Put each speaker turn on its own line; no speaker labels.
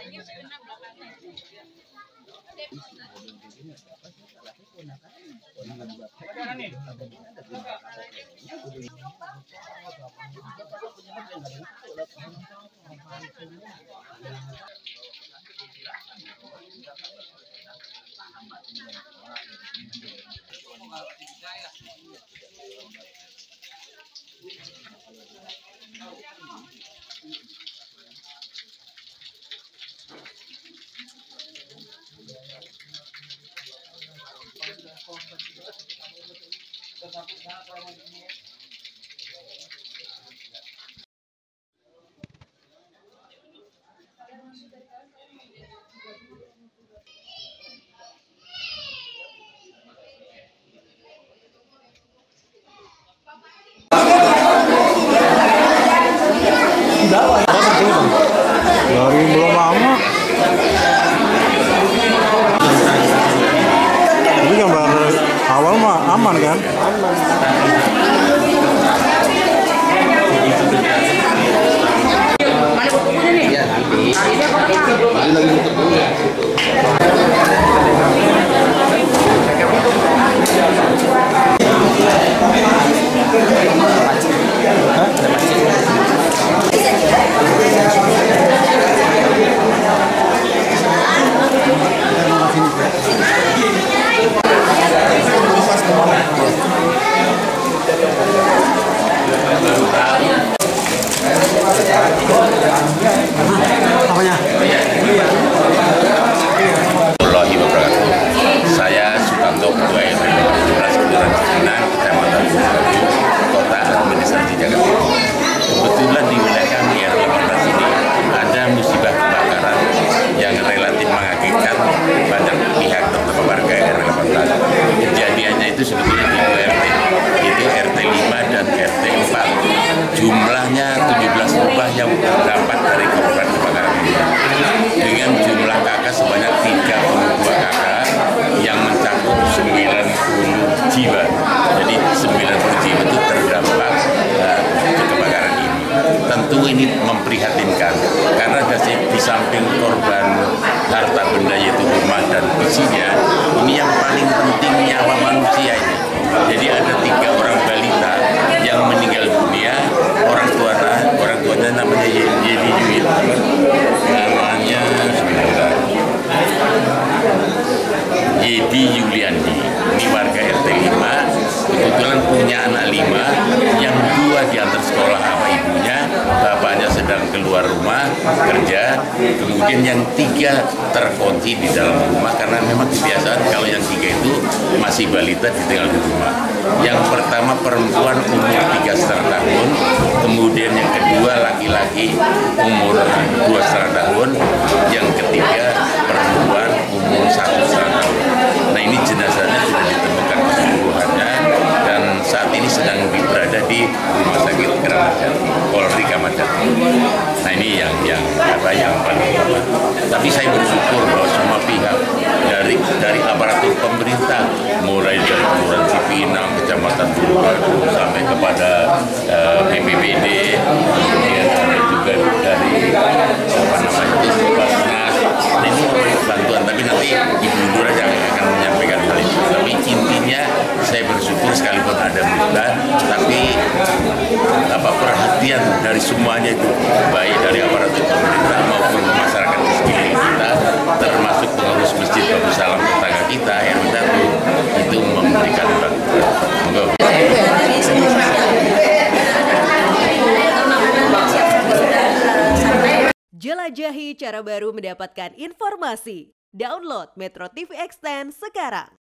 Dari belum lama. Tapi gambar awal mah aman kan?
Saya Sutanto, Ketua RT 15 Kelurahan Cipinang, Kecamatan Bulubaru, Kota Administrasi Jakarta. Kebetulan di wilayah kami RT 15 ini ada musibah kebakaran yang relatif mengagetkan banyak pihak terutama warga RT 15. Kejadiannya itu sebetulnya di dua RT, itu RT 5 dan RT 4. Jumlahnya 17 rumah yang terdampak dari korban kebakaran ini. Dengan jumlah kakak sebanyak 32 kakak yang mencakup 90 jiwa. Jadi 90 jiwa itu terdampak kebakaran ini. Tentu ini memprihatinkan karena di samping korban harta benda yaitu rumah dan isinya, ini yang paling penting nyawa manusia ini. Jadi ada 3 orang balita yang meninggal dunia, orang tuanya namanya Yedi Yuil, namanya Yedi Yuliandi, ini warga RT 5, kebetulan punya anak 5, yang 2 diantar sekolah sama ibunya, bapaknya sedang keluar rumah kerja, kemudian yang 3 terkunci di dalam rumah karena memang kebiasaan kalau yang 3 itu masih balita ditinggal di rumah. Yang pertama perempuan umur 3,5 tahun, kemudian yang kedua laki-laki umur 2,5 tahun, yang ketiga perempuan umur 1,5 tahun. Nah ini jenazahnya sudah ditemukan keseluruhannya dan saat ini sedang berada di Rumah Sakit Kramat Jati, Polri Kramat Jati. Nah ini yang paling utama. Tapi saya bersyukur bahwa semua pihak dari aparatur pemerintah, mulai dari Kelurahan Cipinang, Kecamatan Bulubaru sampai kepada BPBD, kemudian ada juga dari Basnas. Nah, ini bantuan, tapi nanti Ibu Lurah yang akan menyampaikan hal itu. Tapi intinya saya bersyukur sekalipun ada musibah, tapi perhatian dari semuanya itu, baik dari aparatur pemerintah maupun masyarakat di sekeliling kita, termasuk pengurus masjid Babu Salam tetangga kita, RW 1, itu memberikan bantuan.
Jelajahi cara baru mendapatkan informasi. Download Metro TV Extend sekarang.